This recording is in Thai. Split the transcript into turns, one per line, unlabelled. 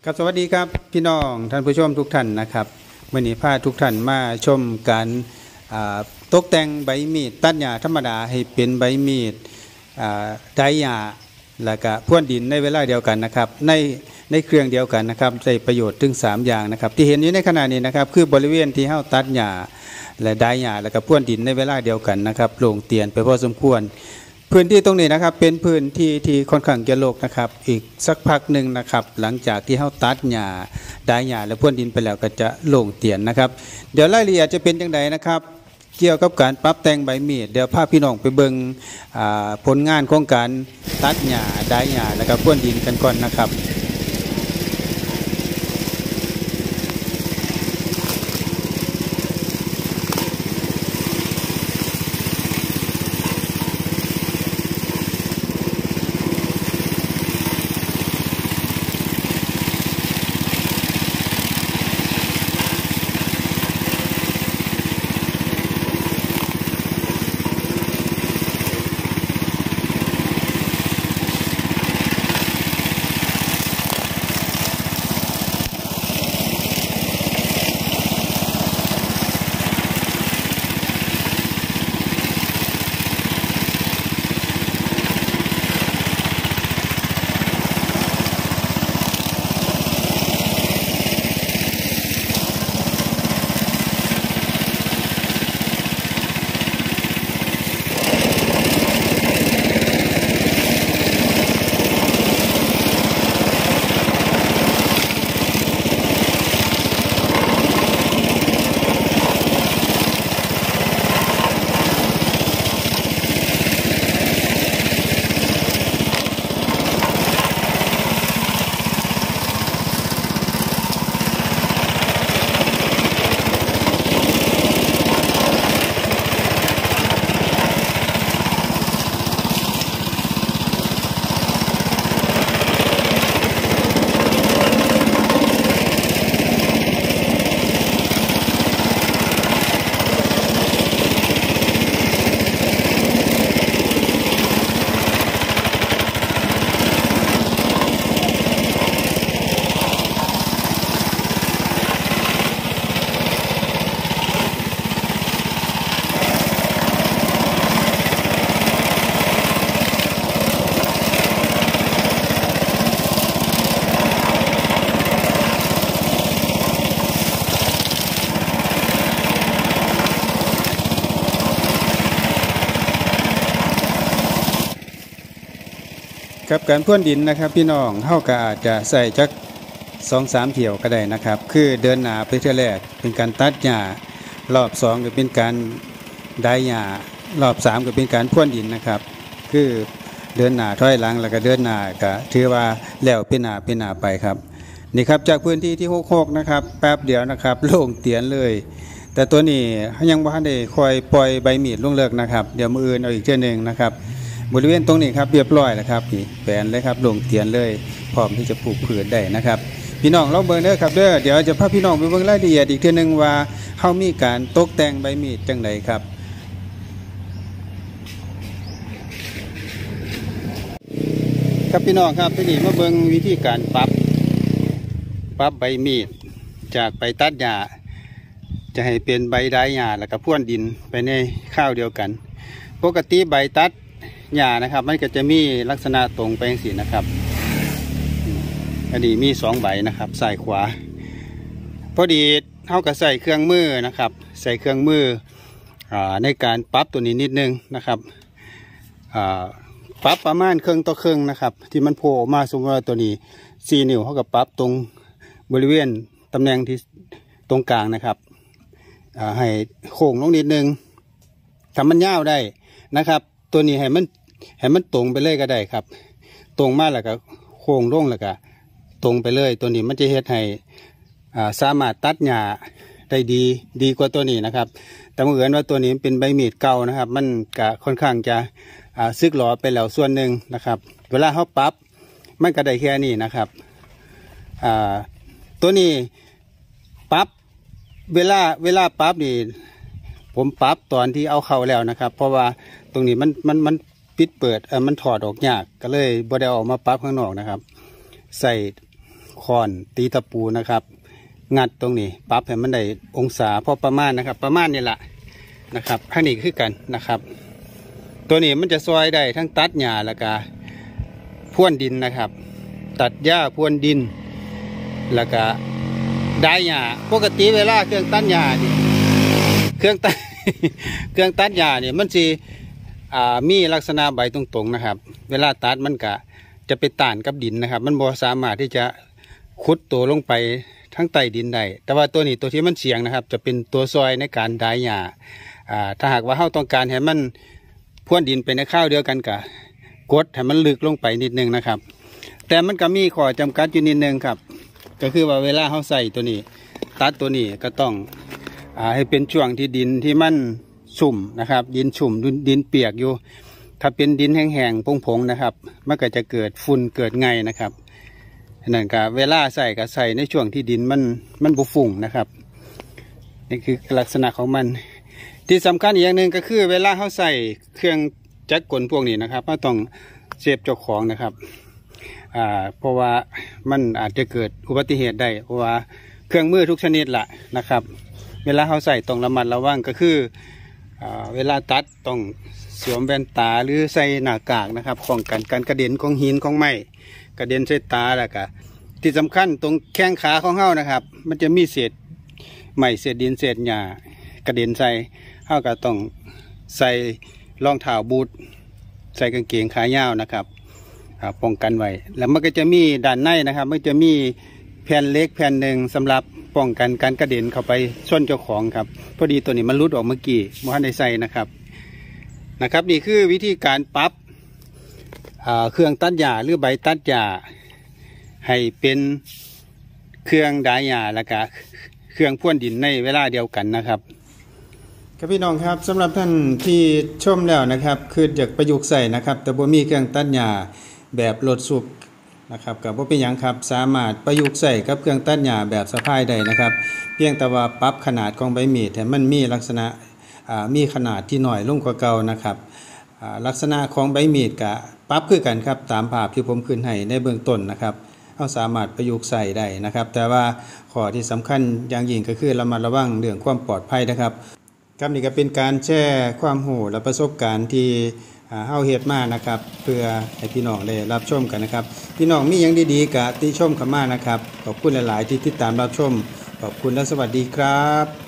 ครับสวัสดีครับพี่น้องท่านผู้ชมทุกท่านนะครับวันนี้พาทุกท่านมาชมการตกแต่งใบมีดตัดหญ้าธรรมดาให้เป็นใบมีดไดหญ้าแล้วก็พ่นดินในเวลาเดียวกันนะครับในเครื่องเดียวกันนะครับได้ประโยชน์ถึง3อย่างนะครับที่เห็นอยู่ในขณะนี้นะครับคือบริเวณที่เฮาตัดหญ้าและไดหญ้าแล้วก็พ่นดินในเวลาเดียวกันนะครับโล่งเตียนไปพอสมควรพื้นที่ตรงนี้นะครับเป็นพื้นที่ที่ค่อนข้างจะรกนะครับอีกสักพักหนึ่งนะครับหลังจากที่เฮาตัดหญ้าไดหญ้าและพ่นดินไปแล้วก็จะโล่งเตียนนะครับเดี๋ยวรายละเอียดจะเป็นจังไดนะครับเกี่ยวกับการปรับแต่งใบมีดเดี๋ยวพาพี่น้องไปเบิ่งผลงานของการตัดหญ้าไดหญ้าแล้วก็พ่นดินกันก่อนนะครับครับการพ่นดินนะครับพี่น้องเฮาก็อาจจะใส่จัก2-3 เที่ยวก็ได้นะครับคือเดินหน้าไปเทื่อแรกเป็นการตัดหญ้ารอบ2ก็เป็นการไดหญ้ารอบ3ก็เป็นการพ่นดินนะครับคือเดินหน้าถอยหลังแล้วก็เดินหน้าก็ถือว่าแล้วเป็นหน้าไปครับนี่ครับจากพื้นที่ที่66นะครับแป๊บเดียวนะครับโล่งเตียนเลยแต่ตัวนี้ยังบ่ทันได้ค่อยปล่อยใบมีดลงเลิกนะครับเดี๋ยวมื้ออื่นเอาอีกเทื่อนึงนะครับบริเวณตรงนี้ครับเรียบร้อยแล้วครับนี่แปลนเลยครับลงเตียนเลยพร้อมที่จะปลูกพืชได้นะครับพี่น้องเราเบิ่งเด้อครับเด้อเดี๋ยวจะพาพี่น้องไปเบิ่งรายละเอียดอีกทีนึงว่าเฮามีการตกแต่งใบมีดจังไดครับครับพี่น้องครับที่นี่มาเบิ่งวิธีการปรับใบมีดจากใบตัดหญ้าจะให้เป็นใบไดหญ้าแล้วก็พ่นดินไปในข้าวเดียวกันปกติใบตัดหญ้านะครับมันก็จะมีลักษณะตรงไปอย่างสีนะครับอันนี้มี2 ใบนะครับซ้ายขวาพอดีเท่ากับใส่เครื่องมือนะครับใส่เครื่องมือในการปรับตัวนี้นิดนึงนะครับปรับประมาณครึ่งต่อครึ่งนะครับที่มันโผล่มาสมมติว่าตัวนี้4 นิ้วเท่ากับปรับตรงบริเวณตำแหน่งที่ตรงกลางนะครับให้โค้งลงนิดนึงทำมันยาวได้นะครับตัวนี้ให้มันตรงไปเลยก็ได้ครับตรงมาแล้วก็โค้งลงแล้วก็ตรงไปเลยตัวนี้มันจะเฮ็ดให้สามารถตัดหญ้าได้ดีกว่าตัวนี้นะครับแต่เมื่อเอิญว่าตัวนี้เป็นใบมีดเก่านะครับมันก็ค่อนข้างจะซึกหลอไปแล้วส่วนหนึ่งนะครับเวลาเขาปรับมันก็ได้แค่นี้นะครับตัวนี้ปรับเวลาปรับนี่ผมปรับตอนที่เอาเข้าแล้วนะครับเพราะว่าตรงนี้มันปิดเปิดมันถอดออกยากก็เลยบ่ได้ออกมาปรับข้างนอกนะครับใส่ค้อนตีตะปูนะครับงัดตรงนี้ปรับให้มันได้องศาพอประมาณนะครับประมาณนี้แหละนะครับข้างนี้คือกันนะครับตัวนี้มันจะซอยได้ทั้งตัดหญ้าแล้วก็พ่วนดินนะครับตัดหญ้าพ่วนดินแล้วก็ได้หญ้าปกติเวลาเครื่องตัดหญ้านี่เครื่องตัด เครื่องตัดหญ้านี่มันมีลักษณะใบตรงๆนะครับเวลาตัดมันก็จะไปต้านกับดินนะครับมันบ่สามารถที่จะขุดตัวลงไปทั้งใต้ดินได้แต่ว่าตัวนี้ตัวที่มันเฉียงนะครับจะเป็นตัวซอยในการได้หญ้าถ้าหากว่าเราต้องการให้มันพ่วนดินไปในข้าวเดียวกันกับกดให้มันลึกลงไปนิดนึงนะครับแต่มันก็มีข้อจำกัดอยู่นิดนึงครับก็คือว่าเวลาเราใส่ตัวนี้ตัดตัวนี้ก็ต้องให้เป็นช่วงที่ดินที่มันชุ่มนะครับดินชุ่มดินเปียกอยู่ถ้าเป็นดินแห้งๆผงๆนะครับมันก็จะเกิดฝุ่นเกิดไงนะครับนั่นก็เวลาใส่ก็ใส่ในช่วงที่ดินมันบุฝุ่งนะครับนี่คือลักษณะของมันที่สำคัญอีกอย่างหนึ่งก็คือเวลาเขาใส่เครื่องจักรกลพวกนี้นะครับเราต้องเซฟเจ้าของนะครับเพราะว่ามันอาจจะเกิดอุบัติเหตุได้เพราะว่าเครื่องมือทุกชนิดละนะครับเวลาเขาใส่ต้องระมัดระวังก็คือเวลาตัดต้องสวมแว่นตาหรือใส่หน้ากากนะครับป้องกันการกระเด็นของหินของไม้กระเด็นใส่ตาแล้วก็ที่สำคัญตรงแข้งขาของเขานะครับมันจะมีเศษไม้เศษดินเศษหญ้ากระเด็นใส่เขาก็ต้องใส่รองเท้าบูทใส่กางเกงขายาวนะครับป้องกันไว้แล้วมันก็จะมีด้านในนะครับมันจะมีแผ่นเล็กแผ่นหนึ่งสำหรับป้องกันการกระเด็นเข้าไปส้นเจ้าของครับพอดีตัวนี้มันรุดออกเมื่อกี้มันได้ใส่นะครับนี่คือวิธีการปรับเครื่องตัดหญ้าหรือใบตัดหญ้าให้เป็นเครื่องดายหญ้าแล้วก็เครื่องพ่วนดินในเวลาเดียวกันนะครับครับพี่น้องครับสำหรับท่านที่ชมแล้วนะครับคืออยากประยุกต์ใส่นะครับแต่บ่มีเครื่องตัดหญ้าแบบรถสูบนะครับกับบ่เป็นหยังครับสามารถประยุกต์ใส่กับเครื่องตัดหญ้าแบบสะพายได้นะครับเพียงแต่ว่าปรับขนาดของใบมีดให้มันมีลักษณะมีขนาดที่น้อยลงกว่าเก่านะครับลักษณะของใบมีดก็ปรับคือกันครับตามภาพที่ผมขึ้นให้ในเบื้องต้นนะครับเราสามารถประยุกต์ใส่ได้นะครับแต่ว่าข้อที่สำคัญอย่างยิ่งก็คือระมัดระวังเรื่องความปลอดภัยนะครับครับนี่ก็เป็นการแชร์ความรู้และประสบการณ์ที่เฮาเฮ็ดมานะครับเพื่อให้พี่น้องได้รับชมกันนะครับพี่น้องมีหยังดีๆก็ติชมเข้ามานะครับขอบคุณหลายๆที่ติดตามรับชมขอบคุณและสวัสดีครับ